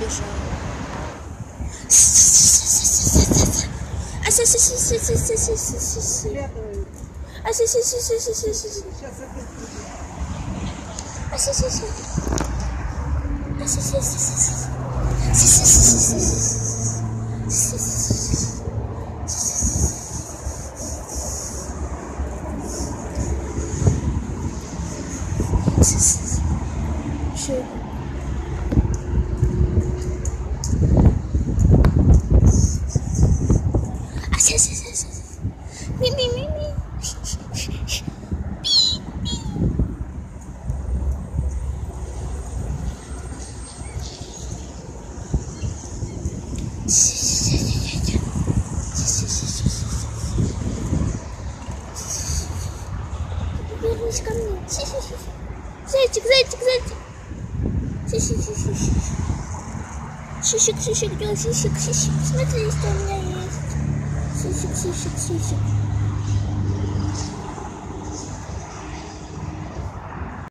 побежал. Вернись ко мне. Зайчик, зайчик, зайчик. Сисик, сисик, сисик, сисик. Смотри, что у меня есть. Сисик, сисик, сисик.